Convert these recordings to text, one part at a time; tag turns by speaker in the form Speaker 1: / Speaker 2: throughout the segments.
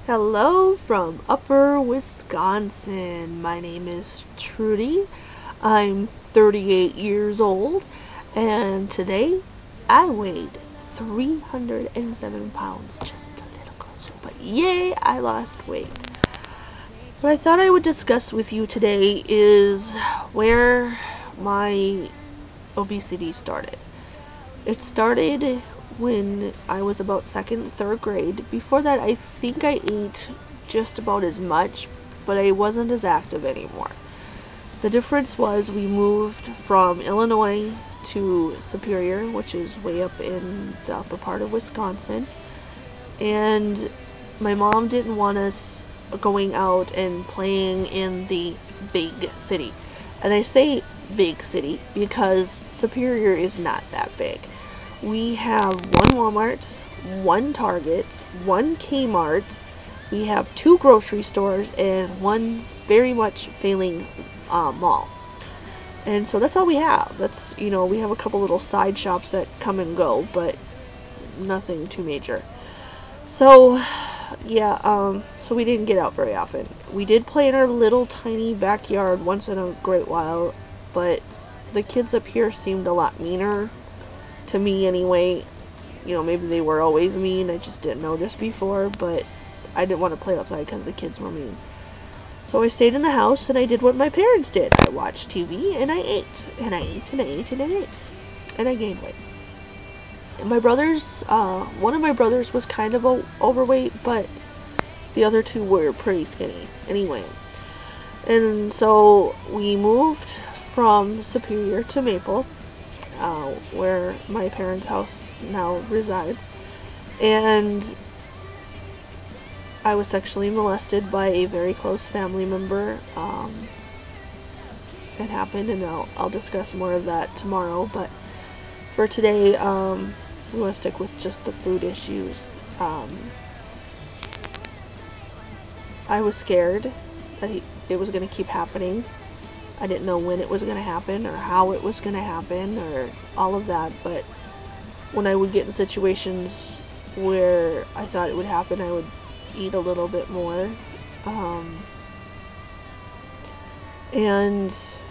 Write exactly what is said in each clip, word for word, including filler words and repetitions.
Speaker 1: Hello from Upper Wisconsin. My name is Trudy. I'm thirty-eight years old, and today I weighed three hundred seven pounds, just a little closer, but yay, I lost weight. What I thought I would discuss with you today is where my obesity started. It started when I was about second, third grade. Before that, I think I ate just about as much, but I wasn't as active anymore. The difference was we moved from Illinois to Superior, which is way up in the upper part of Wisconsin, and my mom didn't want us going out and playing in the big city. And I say big city because Superior is not that big. We have one Walmart, one Target, one Kmart, we have two grocery stores, and one very much failing uh, mall. And so that's all we have. That's, you know, we have a couple little side shops that come and go, but nothing too major. So, yeah, um, so we didn't get out very often. We did play in our little tiny backyard once in a great while, but the kids up here seemed a lot meaner. To me anyway. You know, maybe they were always mean, I just didn't notice before, but I didn't want to play outside because the kids were mean. So I stayed in the house and I did what my parents did. I watched T V and I ate, and I ate, and I ate, and I ate. And I gained weight. And my brothers, uh, one of my brothers was kind of overweight, but the other two were pretty skinny anyway. And so we moved from Superior to Maple, Uh, where my parents' house now resides, and I was sexually molested by a very close family member. Um, it happened, and I'll, I'll discuss more of that tomorrow, but for today, um, we want to stick with just the food issues. Um, I was scared that he, it was going to keep happening. I didn't know when it was going to happen or how it was going to happen or all of that, but when I would get in situations where I thought it would happen, I would eat a little bit more. Um, and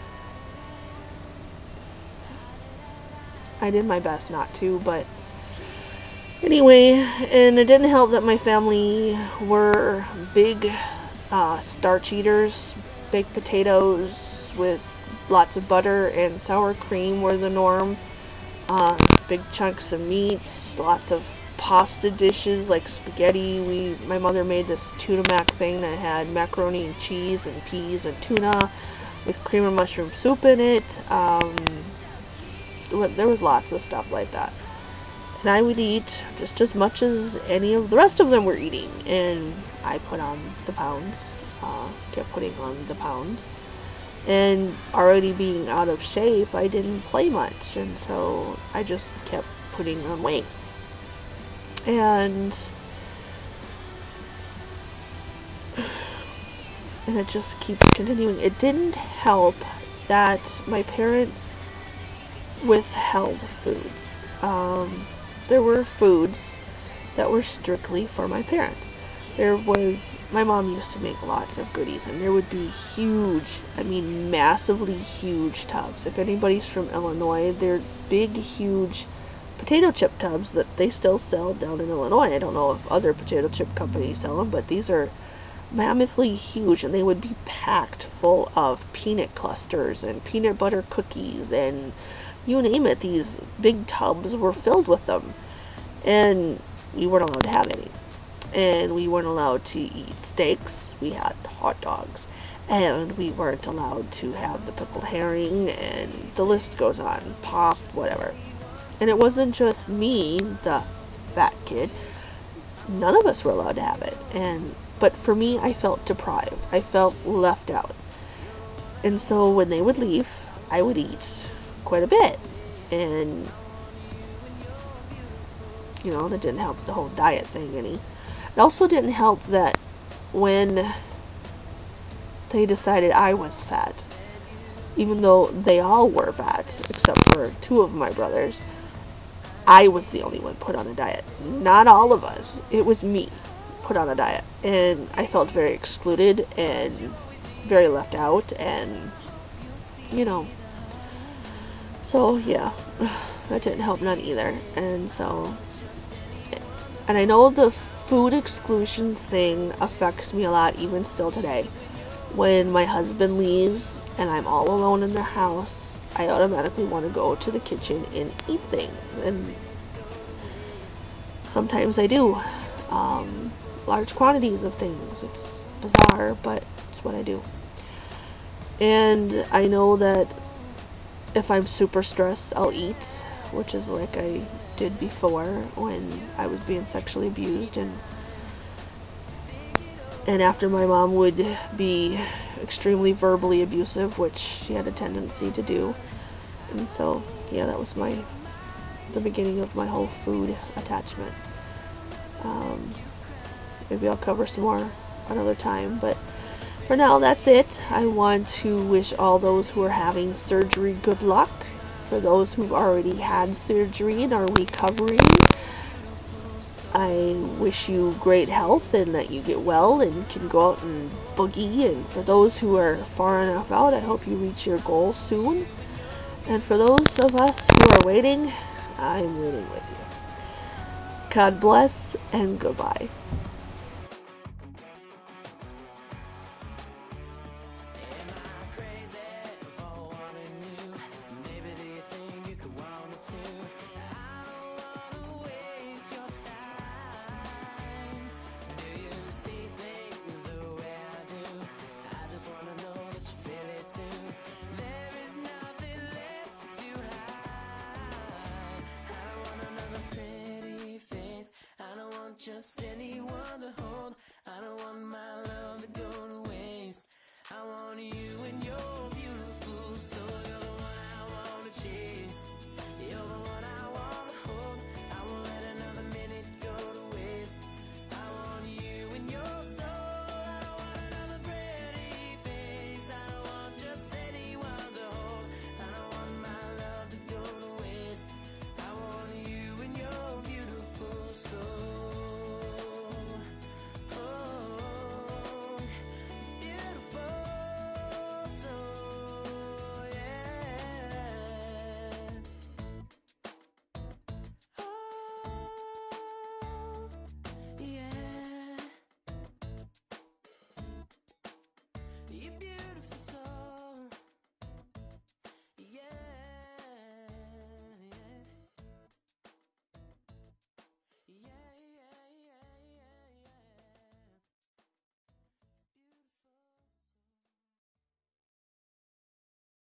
Speaker 1: I did my best not to, but anyway, and it didn't help that my family were big uh, starch eaters. Baked potatoes with lots of butter and sour cream were the norm. Uh, big chunks of meats, lots of pasta dishes like spaghetti. We, my mother made this tuna mac thing that had macaroni and cheese and peas and tuna with cream and mushroom soup in it. Um, there was lots of stuff like that. And I would eat just as much as any of the rest of them were eating. And I put on the pounds. Uh, kept putting on the pounds, and already being out of shape, I didn't play much, and so I just kept putting on weight. And and it just keeps continuing. It didn't help that my parents withheld foods. Um, there were foods that were strictly for my parents. There was, my mom used to make lots of goodies, and there would be huge, I mean massively huge tubs. If anybody's from Illinois, they're big, huge potato chip tubs that they still sell down in Illinois. I don't know if other potato chip companies sell them, but these are mammothly huge, and they would be packed full of peanut clusters and peanut butter cookies, and you name it, these big tubs were filled with them, and we weren't allowed to have any. And we weren't allowed to eat steaks. We had hot dogs. And we weren't allowed to have the pickled herring, and the list goes on. Pop, whatever. And it wasn't just me, the fat kid. None of us were allowed to have it. And but for me, I felt deprived. I felt left out. And so when they would leave, I would eat quite a bit. And, you know, that didn't help the whole diet thing any. It also didn't help that when they decided I was fat, even though they all were fat, except for two of my brothers, I was the only one put on a diet. Not all of us. It was me. put on a diet, and I felt very excluded and very left out, and you know, so yeah, that didn't help none either. And so, and I know the food exclusion thing affects me a lot even still today. When my husband leaves and I'm all alone in the house, I automatically want to go to the kitchen and eat things, and sometimes I do. Um, large quantities of things. It's bizarre, but it's what I do. And I know that if I'm super stressed, I'll eat, which is like I did before when I was being sexually abused, and and after my mom would be extremely verbally abusive, which she had a tendency to do. And so, yeah, that was my the beginning of my whole food attachment. Um, maybe I'll cover some more another time, but for now, that's it. I want to wish all those who are having surgery good luck. For those who've already had surgery and are recovering, I wish you great health and that you get well and can go out and boogie. And for those who are far enough out, I hope you reach your goal soon. And for those of us who are waiting, I'm rooting with you. God bless and goodbye.
Speaker 2: Just